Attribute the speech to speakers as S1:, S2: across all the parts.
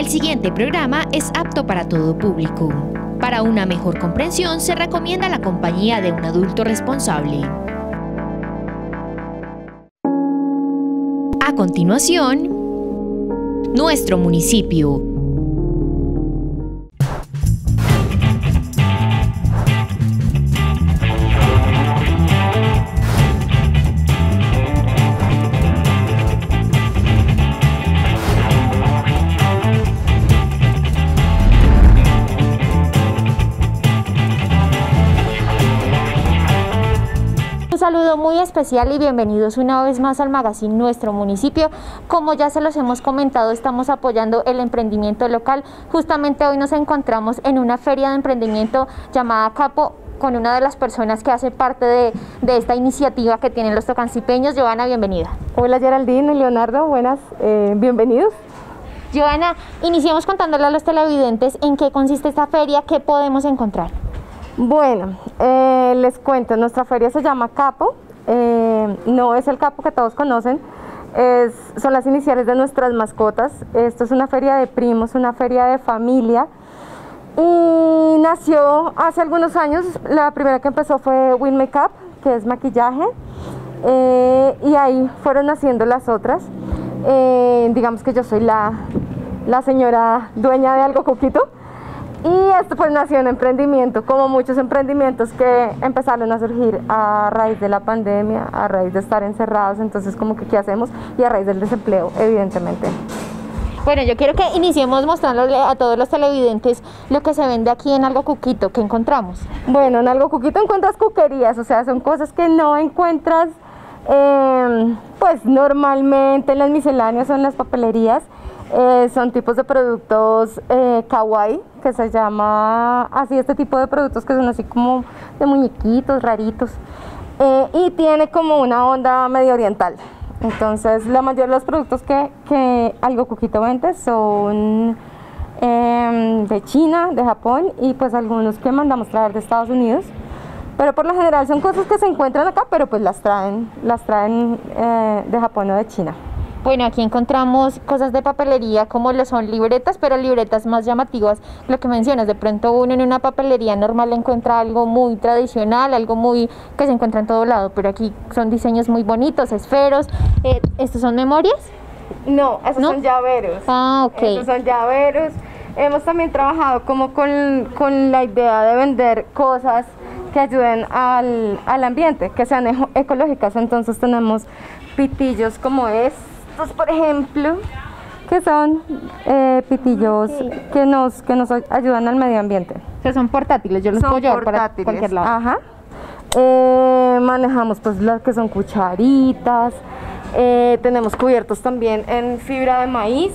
S1: El siguiente programa es apto para todo público. Para una mejor comprensión se recomienda la compañía de un adulto responsable. A continuación, nuestro municipio.
S2: Un saludo muy especial y bienvenidos una vez más al magazine Nuestro Municipio. Como ya se los hemos comentado, estamos apoyando el emprendimiento local. Justamente hoy nos encontramos en una feria de emprendimiento llamada Capo con una de las personas que hace parte de esta iniciativa que tienen los tocancipeños. Joana, bienvenida.
S3: Hola Geraldine y Leonardo, buenas, bienvenidos.
S2: Joana, iniciemos contándole a los televidentes en qué consiste esta feria, qué podemos encontrar.
S3: Bueno, les cuento, nuestra feria se llama Capo, no es el capo que todos conocen, son las iniciales de nuestras mascotas. Esto es una feria de primos, una feria de familia, y nació hace algunos años. La primera que empezó fue Win Makeup, que es maquillaje, y ahí fueron naciendo las otras. Digamos que yo soy la señora dueña de Algo Cuquito. Y esto pues nació en emprendimiento, como muchos emprendimientos que empezaron a surgir a raíz de la pandemia, a raíz de estar encerrados. Entonces como que ¿qué hacemos? Y a raíz del desempleo, evidentemente.
S2: Bueno, yo quiero que iniciemos mostrándole a todos los televidentes lo que se vende aquí en Algo Cuquito. ¿Qué encontramos?
S3: Bueno, en Algo Cuquito encuentras cuquerías, o sea, son cosas que no encuentras pues normalmente en las misceláneas o en las papelerías. Son tipos de productos kawaii, que se llama así, este tipo de productos que son así como de muñequitos raritos, y tiene como una onda medio oriental. Entonces la mayoría de los productos que Algo Cuquito vende son de China, de Japón, y pues algunos que mandamos traer de Estados Unidos, pero por lo general son cosas que se encuentran acá, pero pues las traen de Japón o de China.
S2: Bueno, aquí encontramos cosas de papelería como lo son libretas, pero libretas más llamativas. Lo que mencionas, de pronto uno en una papelería normal encuentra algo muy tradicional, algo muy que se encuentra en todo lado, pero aquí son diseños muy bonitos, esferos. ¿Estos son memorias?
S3: No, esos son llaveros.
S2: Ah, ok.
S3: Esos son llaveros. Hemos también trabajado como con la idea de vender cosas que ayuden al ambiente, que sean ecológicas. Entonces tenemos pitillos como estos, por ejemplo, que son pitillos que nos ayudan al medio ambiente.
S2: O sea, son portátiles, yo los puedo llevar para cualquier lado.
S3: Ajá. Manejamos pues las que son cucharitas, tenemos cubiertos también en fibra de maíz,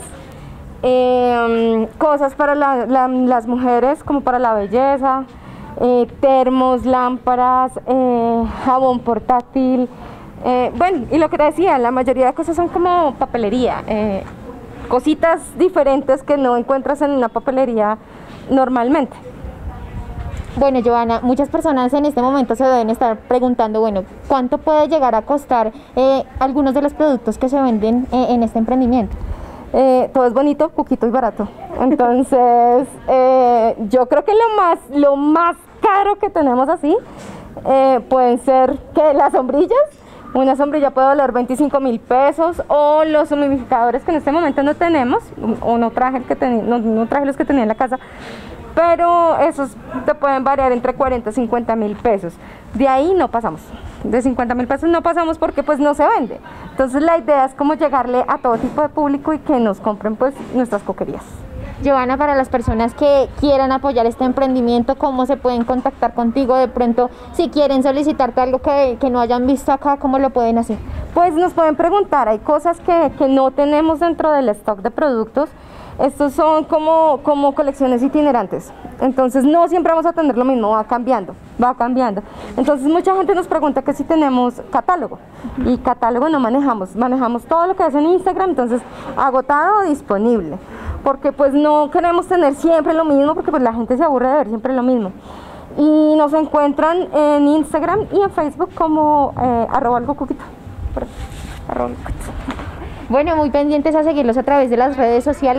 S3: cosas para las mujeres como para la belleza, termos, lámparas, jabón portátil. Bueno, y lo que te decía, la mayoría de cosas son como papelería, cositas diferentes que no encuentras en una papelería normalmente.
S2: Bueno, Joana, muchas personas en este momento se deben estar preguntando, bueno, ¿cuánto puede llegar a costar algunos de los productos que se venden en este emprendimiento?
S3: Todo es bonito, cuquito y barato. Entonces, yo creo que lo más caro que tenemos así pueden ser que las sombrillas. Una sombrilla puede valer 25.000 pesos, o los humidificadores que en este momento no tenemos, o no traje los que tenía en la casa, pero esos te pueden variar entre 40 y 50.000 pesos. De ahí no pasamos, de 50.000 pesos no pasamos porque pues no se vende. Entonces la idea es como llegarle a todo tipo de público y que nos compren pues nuestras coquerías.
S2: Joana, para las personas que quieran apoyar este emprendimiento, ¿cómo se pueden contactar contigo? De pronto, si quieren solicitarte algo que no hayan visto acá, ¿cómo lo pueden hacer?
S3: Pues nos pueden preguntar, hay cosas que no tenemos dentro del stock de productos. Estos son como colecciones itinerantes, entonces no siempre vamos a tener lo mismo, va cambiando. Entonces mucha gente nos pregunta que si tenemos catálogo, y catálogo no manejamos todo lo que es en Instagram, entonces agotado o disponible, porque pues no queremos tener siempre lo mismo, porque pues la gente se aburre de ver siempre lo mismo. Y nos encuentran en Instagram y en Facebook como @algocuquito.
S2: Bueno, muy pendientes a seguirlos a través de las redes sociales.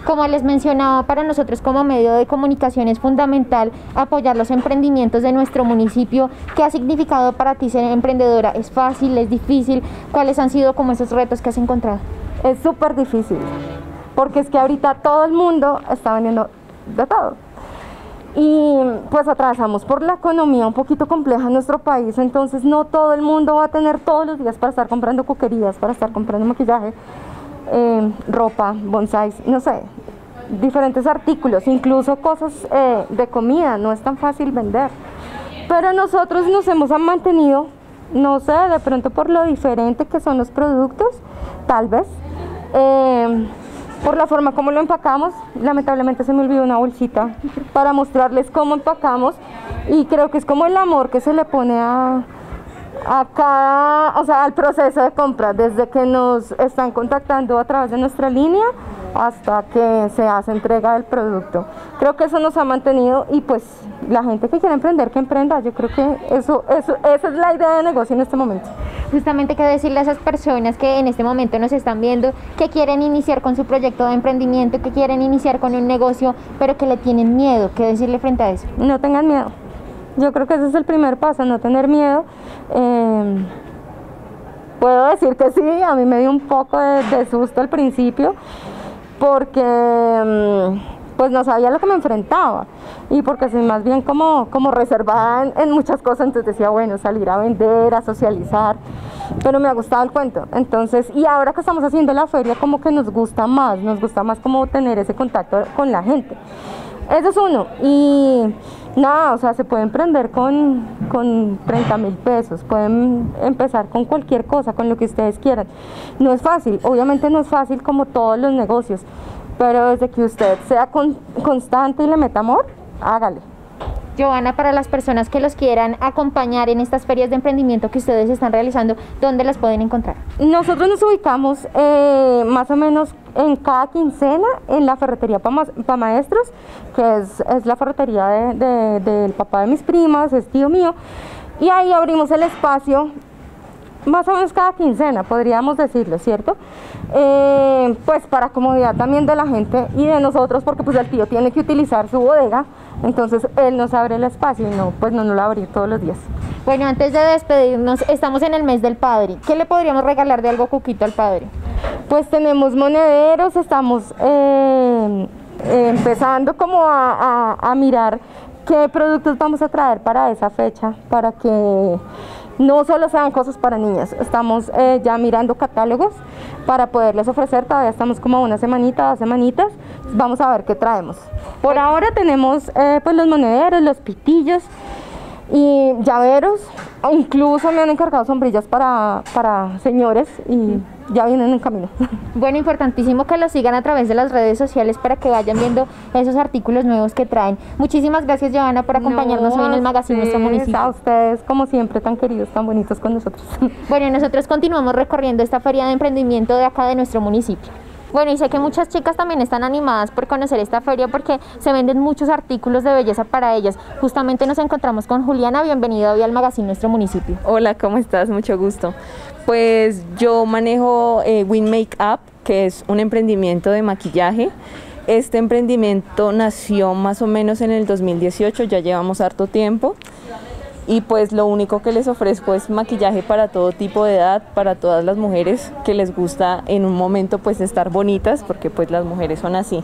S2: Como les mencionaba, para nosotros como medio de comunicación es fundamental apoyar los emprendimientos de nuestro municipio. ¿Qué ha significado para ti ser emprendedora? ¿Es fácil? ¿Es difícil? ¿Cuáles han sido como esos retos que has encontrado?
S3: Es súper difícil, porque es que ahorita todo el mundo está vendiendo de todo. Y pues atravesamos por la economía un poquito compleja en nuestro país, entonces no todo el mundo va a tener todos los días para estar comprando cuquerías, para estar comprando maquillaje, ropa, bonsáis, no sé, diferentes artículos, incluso cosas de comida, no es tan fácil vender. Pero nosotros nos hemos mantenido, no sé, de pronto por lo diferente que son los productos, tal vez, por la forma como lo empacamos. Lamentablemente se me olvidó una bolsita para mostrarles cómo empacamos, y creo que es como el amor que se le pone a cada, o sea, al proceso de compra, desde que nos están contactando a través de nuestra línea hasta que se hace entrega del producto. Creo que eso nos ha mantenido, y pues la gente que quiere emprender, que emprenda. Yo creo que esa es la idea de negocio en este momento.
S2: Justamente, ¿qué decirle a esas personas que en este momento nos están viendo, que quieren iniciar con su proyecto de emprendimiento, que quieren iniciar con un negocio, pero que le tienen miedo? ¿Qué decirle frente a eso?
S3: No tengan miedo. Yo creo que ese es el primer paso, no tener miedo. Puedo decir que sí, a mí me dio un poco de susto al principio, porque pues no sabía lo que me enfrentaba, y porque soy más bien como reservada en muchas cosas. Entonces decía, bueno, salir a vender, a socializar, pero me ha gustado el cuento. Entonces, y ahora que estamos haciendo la feria, como que nos gusta más como tener ese contacto con la gente. Eso es uno. Y nada, o sea, se puede emprender con 30.000 pesos, pueden empezar con cualquier cosa, con lo que ustedes quieran. No es fácil, obviamente no es fácil como todos los negocios, pero desde que usted sea constante y le meta amor, hágale.
S2: Johanna, para las personas que los quieran acompañar en estas ferias de emprendimiento que ustedes están realizando, ¿dónde las pueden encontrar?
S3: Nosotros nos ubicamos más o menos en cada quincena en la ferretería Pa Maestros, que es la ferretería del papá de mis primas, es tío mío, y ahí abrimos el espacio más o menos cada quincena, podríamos decirlo, ¿cierto? Pues para comodidad también de la gente y de nosotros, porque pues el tío tiene que utilizar su bodega, entonces él nos abre el espacio y no lo va a abrir todos los días.
S2: Bueno, antes de despedirnos, estamos en el mes del padre. ¿Qué le podríamos regalar de algo Cuquito al padre?
S3: Pues tenemos monederos, estamos empezando como a mirar qué productos vamos a traer para esa fecha, para que no solo sean cosas para niñas. Estamos ya mirando catálogos para poderles ofrecer. Todavía estamos como una semanita, 2 semanitas. Vamos a ver qué traemos. Por ahora tenemos pues los monederos, los pitillos y llaveros. Incluso me han encargado sombrillas para señores y ya vienen en camino.
S2: Bueno, importantísimo que los sigan a través de las redes sociales para que vayan viendo esos artículos nuevos que traen. Muchísimas gracias, Johanna, por acompañarnos hoy en el magazine Nuestro Municipio.
S3: A ustedes, como siempre, tan queridos, tan bonitos con nosotros.
S2: Bueno, nosotros continuamos recorriendo esta feria de emprendimiento de acá de nuestro municipio. Bueno, y sé que muchas chicas también están animadas por conocer esta feria porque se venden muchos artículos de belleza para ellas. Justamente nos encontramos con Juliana. Bienvenida hoy al magazine Nuestro Municipio.
S4: Hola, ¿cómo estás? Mucho gusto. Pues yo manejo Win Makeup, que es un emprendimiento de maquillaje. Este emprendimiento nació más o menos en el 2018, ya llevamos harto tiempo. Y pues lo único que les ofrezco es maquillaje para todo tipo de edad, para todas las mujeres que les gusta en un momento pues estar bonitas, porque pues las mujeres son así.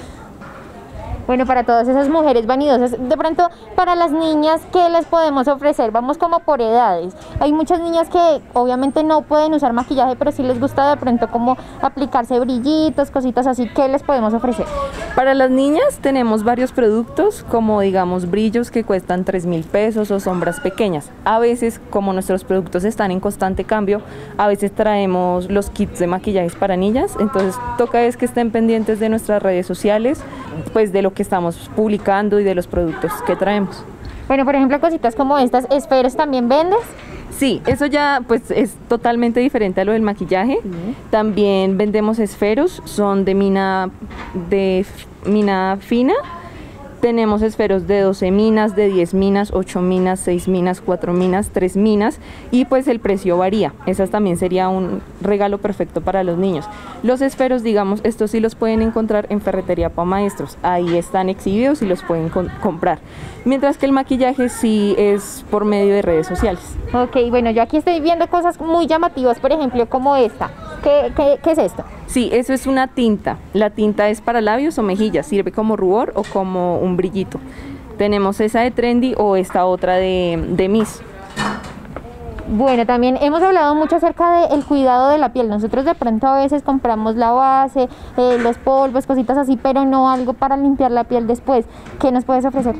S2: Bueno, para todas esas mujeres vanidosas, de pronto para las niñas, ¿qué les podemos ofrecer? Vamos como por edades. Hay muchas niñas que obviamente no pueden usar maquillaje, pero sí les gusta de pronto como aplicarse brillitos, cositas así. ¿Qué les podemos ofrecer?
S4: Para las niñas tenemos varios productos, como digamos brillos que cuestan 3.000 pesos o sombras pequeñas. A veces, como nuestros productos están en constante cambio, a veces traemos los kits de maquillajes para niñas, entonces toca es que estén pendientes de nuestras redes sociales, pues de lo que estamos publicando y de los productos que traemos.
S2: Bueno, por ejemplo, cositas como estas, ¿esferos también vendes?
S4: Sí, eso ya pues es totalmente diferente a lo del maquillaje. También vendemos esferos, son de mina fina Tenemos esferos de 12 minas, de 10 minas, 8 minas, 6 minas, 4 minas, 3 minas y pues el precio varía. Esas también sería un regalo perfecto para los niños. Los esferos, digamos, estos sí los pueden encontrar en Ferretería Pa' Maestros. Ahí están exhibidos y los pueden comprar. Mientras que el maquillaje sí es por medio de redes sociales.
S2: Ok, bueno, yo aquí estoy viendo cosas muy llamativas, por ejemplo, como esta. ¿Qué es esto?
S4: Sí, eso es una tinta. La tinta es para labios o mejillas, sirve como rubor o como un brillito. Tenemos esa de Trendy o esta otra de Miss.
S2: Bueno, también hemos hablado mucho acerca del cuidado de la piel. Nosotros de pronto a veces compramos la base, los polvos, cositas así, pero no algo para limpiar la piel después. ¿Qué nos puedes ofrecer?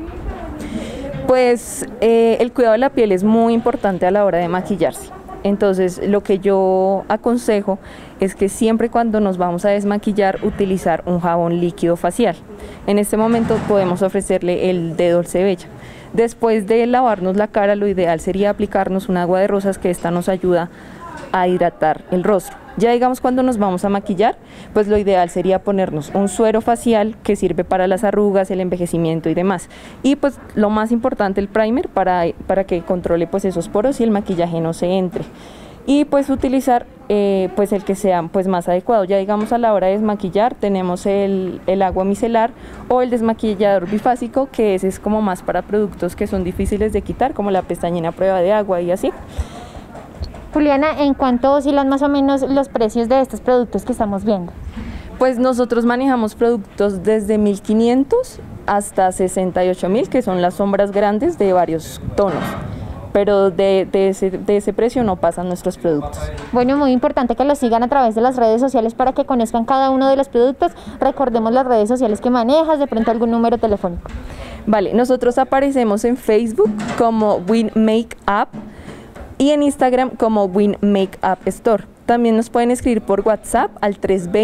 S4: Pues el cuidado de la piel es muy importante a la hora de maquillarse. Entonces lo que yo aconsejo es que siempre cuando nos vamos a desmaquillar utilizar un jabón líquido facial. En este momento podemos ofrecerle el de Dolce Bella. Después de lavarnos la cara, lo ideal sería aplicarnos un agua de rosas, que esta nos ayuda a hidratar el rostro. Ya digamos cuando nos vamos a maquillar, pues lo ideal sería ponernos un suero facial que sirve para las arrugas, el envejecimiento y demás. Y pues lo más importante, el primer para que controle pues esos poros y el maquillaje no se entre. Y pues utilizar pues el que sea pues más adecuado. Ya digamos a la hora de desmaquillar tenemos el agua micelar o el desmaquillador bifásico, que ese es como más para productos que son difíciles de quitar, como la pestañina a prueba de agua y así.
S2: Juliana, ¿en cuánto oscilan más o menos los precios de estos productos que estamos viendo?
S4: Pues nosotros manejamos productos desde 1.500 hasta 68.000, que son las sombras grandes de varios tonos, pero de ese precio no pasan nuestros productos.
S2: Bueno, muy importante que los sigan a través de las redes sociales para que conozcan cada uno de los productos. Recordemos las redes sociales que manejas, de pronto algún número telefónico.
S4: Vale, nosotros aparecemos en Facebook como Win Make Up y en Instagram como Win Make Up Store. También nos pueden escribir por WhatsApp al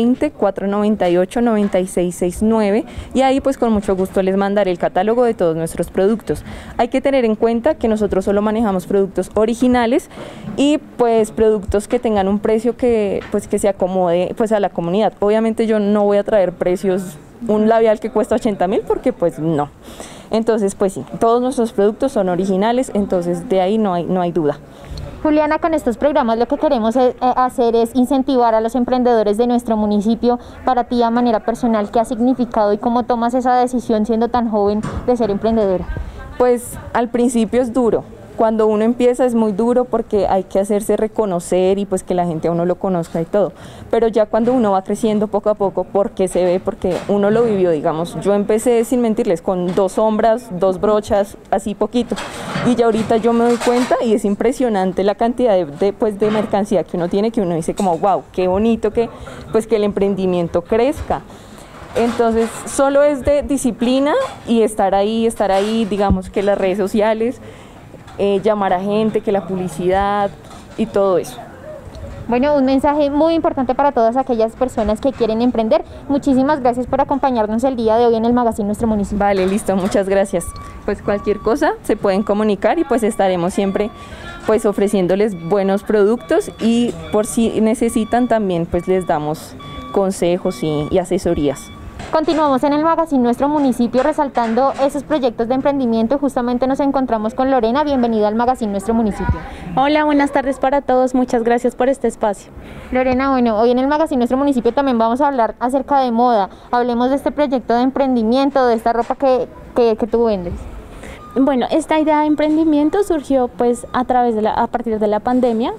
S4: 320-498-9669 y ahí pues con mucho gusto les mandaré el catálogo de todos nuestros productos. Hay que tener en cuenta que nosotros solo manejamos productos originales y pues productos que tengan un precio que se acomode pues a la comunidad. Obviamente yo no voy a traer precios, un labial que cuesta 80.000, porque pues no. Entonces pues sí, todos nuestros productos son originales, entonces de ahí no hay duda.
S2: Juliana, con estos programas lo que queremos hacer es incentivar a los emprendedores de nuestro municipio. Para ti, a manera personal, ¿qué ha significado y cómo tomas esa decisión siendo tan joven de ser emprendedora?
S4: Pues al principio es duro. Cuando uno empieza es muy duro porque hay que hacerse reconocer y pues que la gente a uno lo conozca y todo. Pero ya cuando uno va creciendo poco a poco, porque se ve, porque uno lo vivió, digamos. Yo empecé, sin mentirles, con 2 sombras, 2 brochas, así poquito. Y ya ahorita yo me doy cuenta y es impresionante la cantidad de mercancía que uno tiene, que uno dice como, wow, qué bonito que el emprendimiento crezca. Entonces solo es de disciplina y estar ahí, digamos que las redes sociales, llamar a gente, que la publicidad y todo eso.
S2: Bueno, un mensaje muy importante para todas aquellas personas que quieren emprender. Muchísimas gracias por acompañarnos el día de hoy en el Magazine Nuestro Municipio.
S4: Vale, listo, muchas gracias. Pues cualquier cosa se pueden comunicar y pues estaremos siempre pues ofreciéndoles buenos productos y por si necesitan también pues les damos consejos y asesorías.
S2: Continuamos en el Magazine Nuestro Municipio resaltando esos proyectos de emprendimiento. Justamente nos encontramos con Lorena. Bienvenida al Magazine Nuestro Municipio.
S5: Hola, buenas tardes para todos. Muchas gracias por este espacio.
S2: Lorena, bueno, hoy en el Magazine Nuestro Municipio también vamos a hablar acerca de moda. Hablemos de este proyecto de emprendimiento, de esta ropa que tú vendes.
S5: Bueno, esta idea de emprendimiento surgió pues a partir de la pandemia,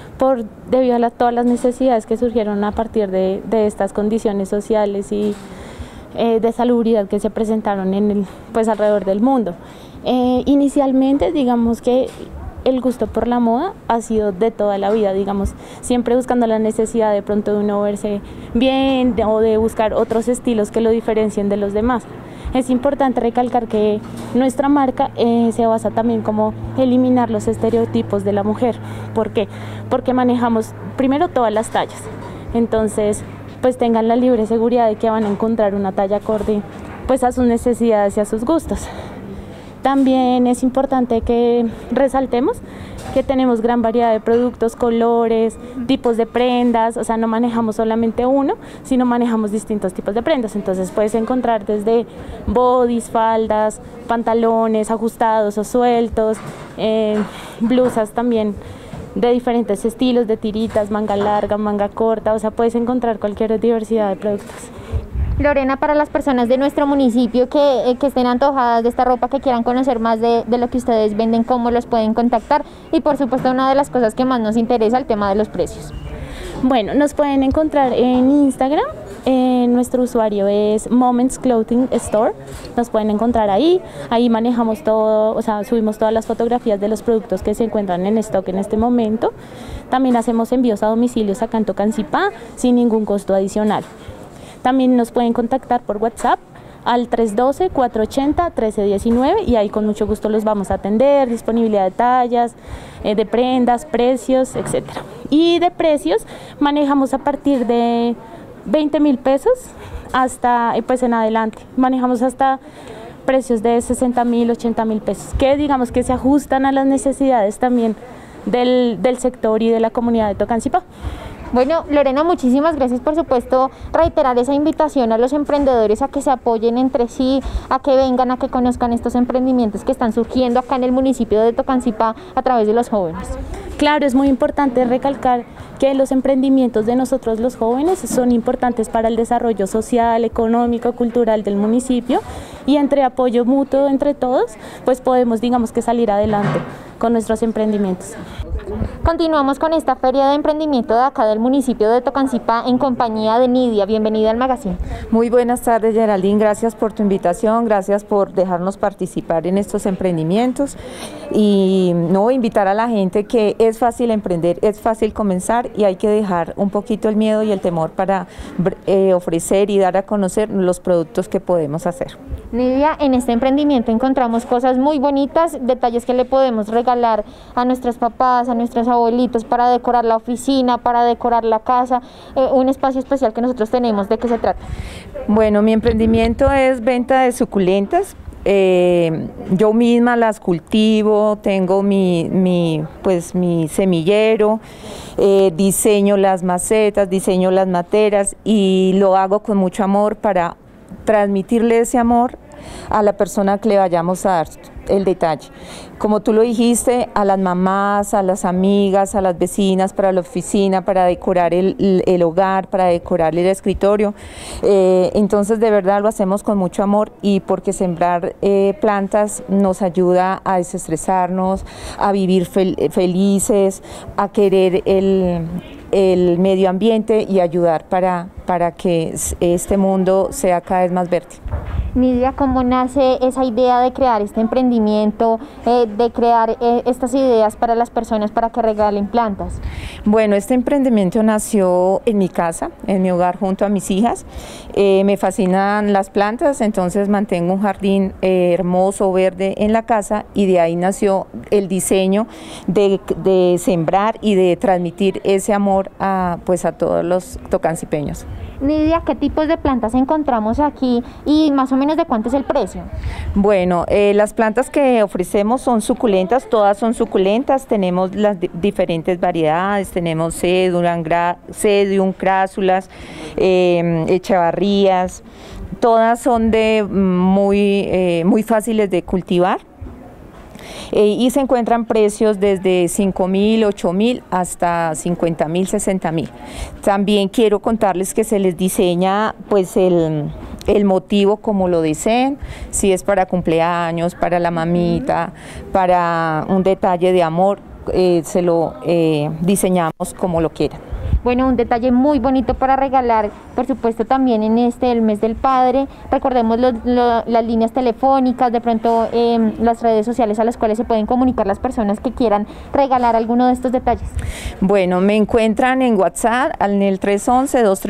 S5: debido a todas las necesidades que surgieron a partir de estas condiciones sociales y de salubridad que se presentaron alrededor del mundo. Inicialmente, digamos que el gusto por la moda ha sido de toda la vida, digamos, siempre buscando la necesidad de pronto de uno verse bien o de buscar otros estilos que lo diferencien de los demás. Es importante recalcar que nuestra marca se basa también como eliminar los estereotipos de la mujer. ¿Por qué? Porque manejamos primero todas las tallas, entonces pues tengan la libre seguridad de que van a encontrar una talla acorde pues a sus necesidades y a sus gustos. También es importante que resaltemos que tenemos gran variedad de productos, colores, tipos de prendas, o sea, no manejamos solamente uno, sino manejamos distintos tipos de prendas. Entonces puedes encontrar desde bodys, faldas, pantalones ajustados o sueltos, blusas también de diferentes estilos, de tiritas, manga larga, manga corta, o sea, puedes encontrar cualquier diversidad de productos.
S2: Lorena, para las personas de nuestro municipio que estén antojadas de esta ropa, que quieran conocer más de lo que ustedes venden, ¿cómo los pueden contactar? Y por supuesto, una de las cosas que más nos interesa, el tema de los precios.
S5: Bueno, nos pueden encontrar en Instagram, nuestro usuario es Moments Clothing Store, nos pueden encontrar ahí manejamos todo, o sea, subimos todas las fotografías de los productos que se encuentran en stock en este momento. También hacemos envíos a domicilios acá en Tocancipá sin ningún costo adicional. También nos pueden contactar por WhatsApp al 312-480-1319 y ahí con mucho gusto los vamos a atender, disponibilidad de tallas, de prendas, precios, etcétera. Y de precios manejamos a partir de 20.000 pesos hasta, pues en adelante, manejamos hasta precios de 60.000, 80.000 pesos, que digamos que se ajustan a las necesidades también del sector y de la comunidad de Tocancipá.
S2: Bueno, Lorena, muchísimas gracias. Por supuesto, reiterar esa invitación a los emprendedores a que se apoyen entre sí, a que vengan, a que conozcan estos emprendimientos que están surgiendo acá en el municipio de Tocancipá a través de los jóvenes.
S5: Claro, es muy importante recalcar que los emprendimientos de nosotros los jóvenes son importantes para el desarrollo social, económico, cultural del municipio, y entre apoyo mutuo entre todos, pues podemos, digamos, que salir adelante con nuestros emprendimientos.
S2: Continuamos con esta feria de emprendimiento de acá del municipio de Tocancipá en compañía de Nidia. Bienvenida al magazine.
S6: Muy buenas tardes, Geraldine, gracias por tu invitación, gracias por dejarnos participar en estos emprendimientos y invitar a la gente que es fácil emprender, es fácil comenzar y hay que dejar un poquito el miedo y el temor para ofrecer y dar a conocer los productos que podemos hacer.
S2: Nidia, en este emprendimiento encontramos cosas muy bonitas, detalles que le podemos regalar a nuestros papás, a nuestros abuelitos para decorar la oficina, para decorar la casa, un espacio especial que nosotros tenemos. ¿De qué se trata?
S6: Bueno, mi emprendimiento es venta de suculentas. Yo misma las cultivo, tengo mi semillero, diseño las macetas, diseño las materas y lo hago con mucho amor para transmitirle ese amor a la persona que le vayamos a dar el detalle. Como tú lo dijiste, a las mamás, a las amigas, a las vecinas, para la oficina, para decorar el hogar, para decorar el escritorio. Entonces, de verdad lo hacemos con mucho amor y porque sembrar plantas nos ayuda a desestresarnos, a vivir felices, a querer el medio ambiente y ayudar para que este mundo sea cada vez más verde.
S2: Nidia, ¿cómo nace esa idea de crear este emprendimiento, de crear estas ideas para las personas para que regalen plantas?
S6: Bueno, este emprendimiento nació en mi casa, en mi hogar junto a mis hijas. Me fascinan las plantas, entonces mantengo un jardín hermoso, verde en la casa y de ahí nació el diseño de sembrar y de transmitir ese amor a todos los tocancipeños.
S2: Nidia, ¿qué tipos de plantas encontramos aquí y más o menos de cuánto es el precio?
S6: Bueno, las plantas que ofrecemos son suculentas, todas son suculentas, tenemos las diferentes variedades, tenemos sedum, crásulas, echevarrías, todas son muy fáciles de cultivar. Y se encuentran precios desde 5.000, 8.000 hasta 50.000, 60.000. También quiero contarles que se les diseña el motivo como lo deseen, si es para cumpleaños, para la mamita, para un detalle de amor, se lo diseñamos como lo quieran.
S2: Bueno, un detalle muy bonito para regalar, por supuesto también en el mes del padre. Recordemos las líneas telefónicas, de pronto las redes sociales a las cuales se pueden comunicar las personas que quieran regalar alguno de estos detalles.
S6: Bueno, me encuentran en WhatsApp en el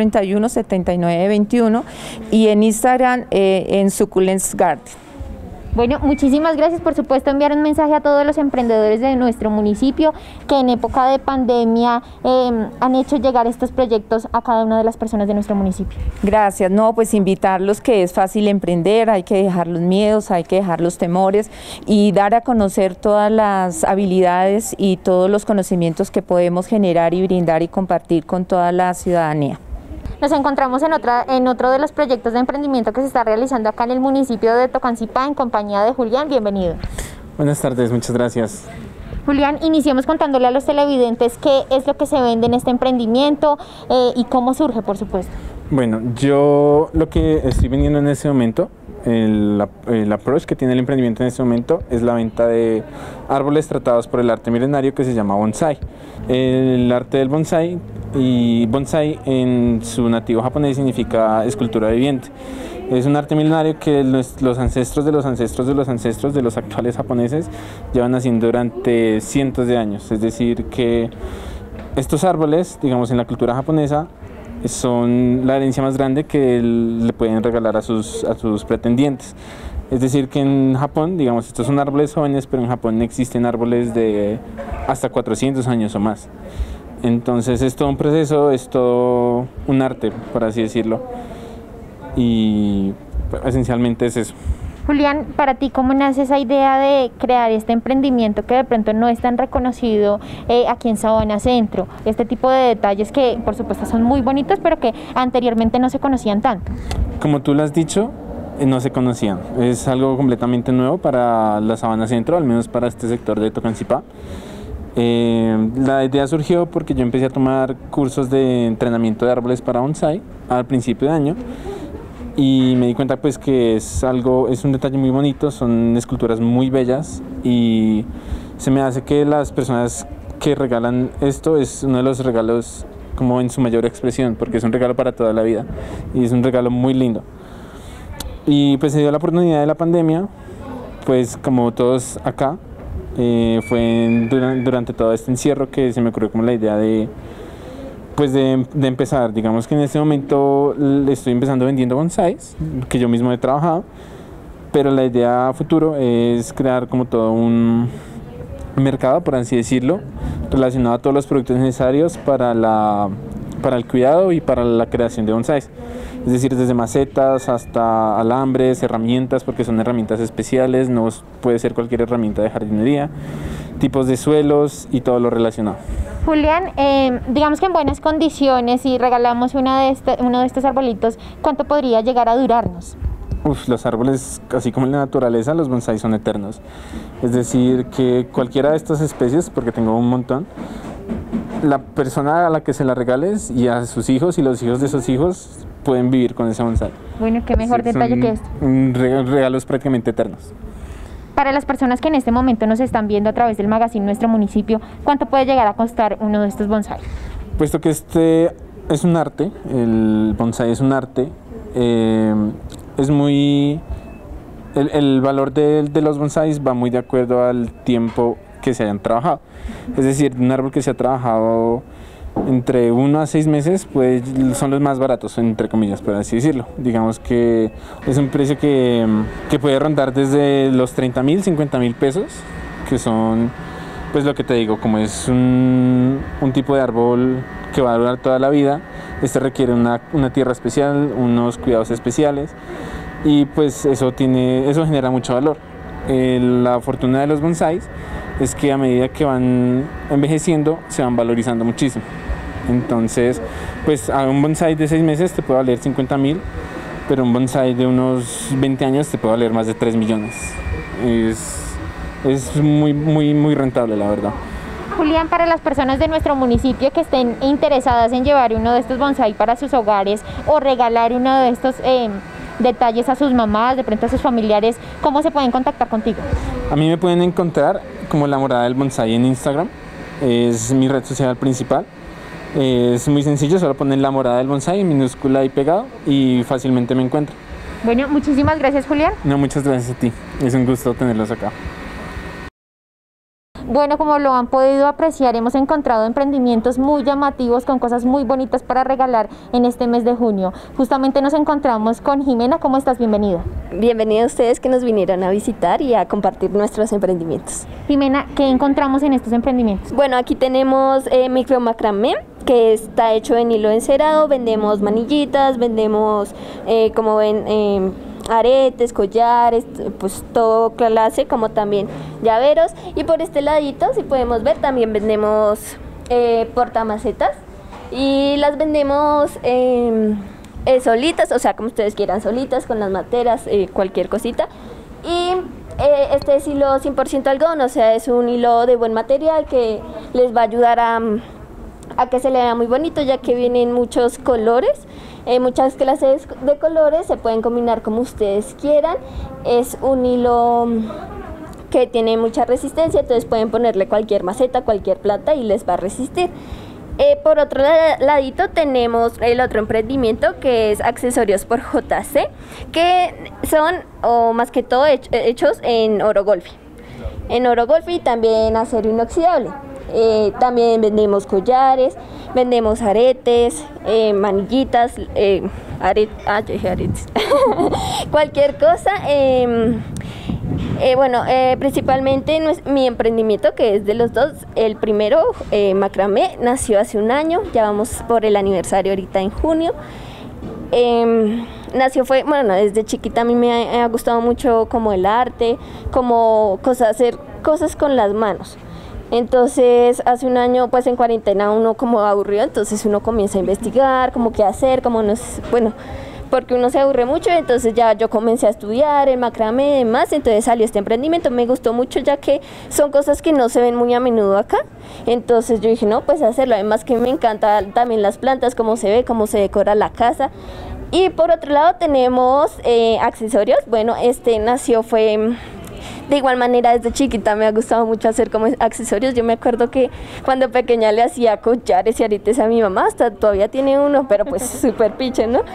S6: 311-231-7921 y en Instagram en Succulents Garden.
S2: Bueno, muchísimas gracias. Por supuesto, enviar un mensaje a todos los emprendedores de nuestro municipio que en época de pandemia han hecho llegar estos proyectos a cada una de las personas de nuestro municipio.
S6: Gracias. No, pues invitarlos que es fácil emprender, hay que dejar los miedos, hay que dejar los temores y dar a conocer todas las habilidades y todos los conocimientos que podemos generar y brindar y compartir con toda la ciudadanía.
S2: Nos encontramos en otro de los proyectos de emprendimiento que se está realizando acá en el municipio de Tocancipá en compañía de Julián. Bienvenido.
S7: Buenas tardes, muchas gracias.
S2: Julián, iniciemos contándole a los televidentes qué es lo que se vende en este emprendimiento y cómo surge, por supuesto.
S7: Bueno, yo lo que estoy vendiendo en este momento, el approach que tiene el emprendimiento en este momento es la venta de árboles tratados por el arte milenario que se llama bonsai. El arte del bonsai, y bonsai en su nativo japonés significa escultura viviente. Es un arte milenario que los ancestros de los ancestros de los ancestros de los actuales japoneses llevan haciendo durante cientos de años. Es decir, que estos árboles, digamos, en la cultura japonesa, son la herencia más grande que le pueden regalar a sus pretendientes. Es decir, que en Japón, digamos, estos son árboles jóvenes, pero en Japón existen árboles de hasta 400 años o más. Entonces es todo un proceso, es todo un arte, por así decirlo. Y esencialmente es eso.
S2: Julián, para ti, ¿cómo nace esa idea de crear este emprendimiento que de pronto no es tan reconocido aquí en Sabana Centro? Este tipo de detalles que, por supuesto, son muy bonitos, pero que anteriormente no se conocían tanto.
S7: Como tú lo has dicho, no se conocían. Es algo completamente nuevo para la Sabana Centro, al menos para este sector de Tocancipá. La idea surgió porque yo empecé a tomar cursos de entrenamiento de árboles para bonsai al principio de año. Y me di cuenta pues que es un detalle muy bonito, son esculturas muy bellas y se me hace que las personas que regalan esto es uno de los regalos como en su mayor expresión, porque es un regalo para toda la vida y es un regalo muy lindo. Y pues se dio la oportunidad de la pandemia, pues como todos acá, fue durante todo este encierro que se me ocurrió como la idea de empezar. Digamos que en este momento estoy empezando vendiendo bonsáis, que yo mismo he trabajado, pero la idea a futuro es crear como todo un mercado, por así decirlo, relacionado a todos los productos necesarios para el cuidado y para la creación de bonsáis. Es decir, desde macetas hasta alambres, herramientas, porque son herramientas especiales, no puede ser cualquier herramienta de jardinería, tipos de suelos y todo lo relacionado.
S2: Julián, digamos que en buenas condiciones, si regalamos uno de estos arbolitos, ¿cuánto podría llegar a durarnos?
S7: Los árboles, así como en la naturaleza, los bonsáis son eternos. Es decir, que cualquiera de estas especies, porque tengo un montón, la persona a la que se la regales y a sus hijos y los hijos de sus hijos pueden vivir con ese bonsái.
S2: Bueno, qué mejor detalle que esto.
S7: Regalos prácticamente eternos.
S2: Para las personas que en este momento nos están viendo a través del magazine Nuestro Municipio, ¿cuánto puede llegar a costar uno de estos bonsáis?
S7: Puesto que este es un arte, el bonsái es un arte, es muy... El valor de los bonsáis va muy de acuerdo al tiempo que se hayan trabajado. Es decir, un árbol que se ha trabajado entre 1 a 6 meses son los más baratos, entre comillas, por así decirlo. Digamos que es un precio que puede rondar desde los 30.000, 50.000 pesos, que son, pues lo que te digo, como es un tipo de árbol que va a durar toda la vida. Este requiere una tierra especial, unos cuidados especiales y pues eso genera mucho valor. La fortuna de los bonsáis es que a medida que van envejeciendo se van valorizando muchísimo. Entonces, pues a un bonsái de 6 meses te puede valer 50.000, pero un bonsái de unos 20 años te puede valer más de 3 millones. Es muy, muy, muy rentable, la verdad.
S2: Julián, para las personas de nuestro municipio que estén interesadas en llevar uno de estos bonsái para sus hogares o regalar uno de estos detalles a sus mamás, de pronto a sus familiares, ¿cómo se pueden contactar contigo?
S7: A mí me pueden encontrar como La Morada del Bonsái en Instagram, es mi red social principal. Es muy sencillo, solo ponen La Morada del Bonsái en minúscula y pegado y fácilmente me encuentran.
S2: Bueno, muchísimas gracias, Julián.
S7: No, muchas gracias a ti, es un gusto tenerlos acá.
S2: Bueno, como lo han podido apreciar, hemos encontrado emprendimientos muy llamativos con cosas muy bonitas para regalar en este mes de junio. Justamente nos encontramos con Jimena. ¿Cómo estás? Bienvenida.
S8: Bienvenidos a ustedes que nos vinieron a visitar y a compartir nuestros emprendimientos.
S2: Jimena, ¿qué encontramos en estos emprendimientos?
S8: Bueno, aquí tenemos micro macramé, que está hecho en hilo encerado. Vendemos manillitas, vendemos, como ven, aretes, collares, pues todo clase, como también llaveros. Y por este ladito, si podemos ver, también vendemos portamacetas y las vendemos solitas, o sea, como ustedes quieran, solitas, con las materas, cualquier cosita. Y este es hilo 100% algodón, o sea, es un hilo de buen material que les va a ayudar a que se le vea muy bonito, ya que vienen muchos colores, muchas clases de colores, se pueden combinar como ustedes quieran. Es un hilo que tiene mucha resistencia, entonces pueden ponerle cualquier maceta, cualquier planta y les va a resistir. Por otro ladito tenemos el otro emprendimiento, que es accesorios por JC, que son, o más que todo, hechos en oro golfi. En oro golfi y también acero inoxidable. También vendemos collares, vendemos aretes, manillitas, aretes, cualquier cosa. Bueno, principalmente mi emprendimiento, que es de los dos, el primero, macramé, nació hace un año, ya vamos por el aniversario ahorita en junio. Bueno, desde chiquita a mí me ha gustado mucho como el arte, como hacer cosas con las manos. Entonces hace un año, pues en cuarentena uno como aburrido, entonces uno comienza a investigar como qué hacer, bueno, porque uno se aburre mucho. Entonces ya yo comencé a estudiar el macramé y demás, entonces salió este emprendimiento. Me gustó mucho, ya que son cosas que no se ven muy a menudo acá, entonces yo dije, no, pues hacerlo. Además que me encanta también las plantas, cómo se ve, cómo se decora la casa. Y por otro lado tenemos accesorios. Bueno, fue de igual manera, desde chiquita me ha gustado mucho hacer como accesorios. Yo me acuerdo que cuando pequeña le hacía collares y aretes a mi mamá, hasta todavía tiene uno, pero pues súper piche, ¿no?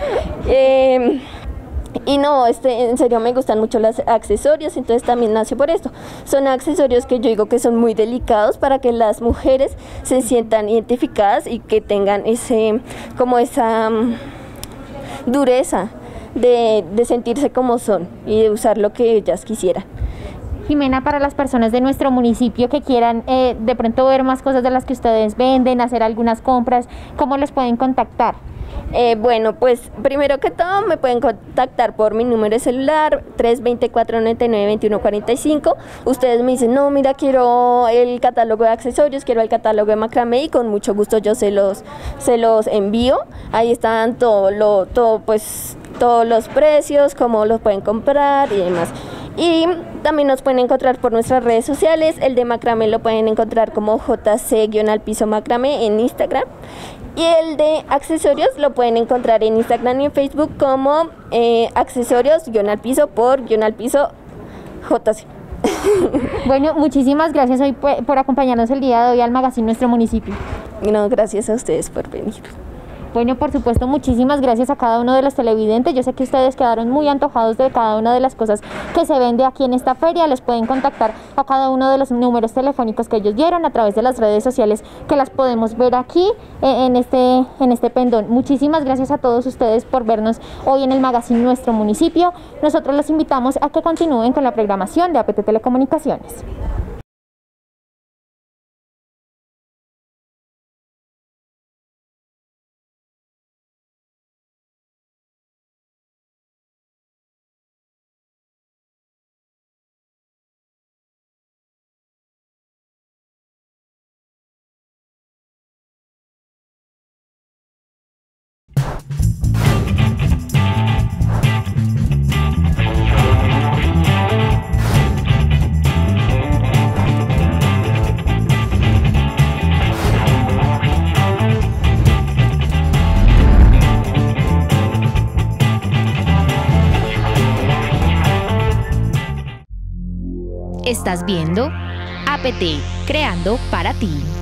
S8: Y no, en serio me gustan mucho los accesorios, entonces también nació por esto. Son accesorios que yo digo que son muy delicados para que las mujeres se sientan identificadas y que tengan esa dureza de sentirse como son y de usar lo que ellas quisieran.
S2: Jimena, para las personas de nuestro municipio que quieran de pronto ver más cosas de las que ustedes venden, hacer algunas compras, ¿cómo les pueden contactar?
S8: Bueno, pues primero que todo me pueden contactar por mi número de celular 324-99-2145. Ustedes me dicen, no, mira, quiero el catálogo de accesorios, quiero el catálogo de macramé, y con mucho gusto yo se los envío. Ahí están todos los precios, cómo los pueden comprar y demás. Y también nos pueden encontrar por nuestras redes sociales. El de macramé lo pueden encontrar como JC-macramé en Instagram. Y el de accesorios lo pueden encontrar en Instagram y en Facebook como accesorios-JC.
S2: Bueno, muchísimas gracias hoy por acompañarnos el día de hoy al Magazine Nuestro Municipio.
S8: No, gracias a ustedes por venir.
S2: Bueno, por supuesto, muchísimas gracias a cada uno de los televidentes. Yo sé que ustedes quedaron muy antojados de cada una de las cosas que se vende aquí en esta feria. Les pueden contactar a cada uno de los números telefónicos que ellos dieron a través de las redes sociales, que las podemos ver aquí en este pendón. Muchísimas gracias a todos ustedes por vernos hoy en el Magazine Nuestro Municipio. Nosotros los invitamos a que continúen con la programación de APT Telecomunicaciones.
S1: Estás viendo APT, creando para ti.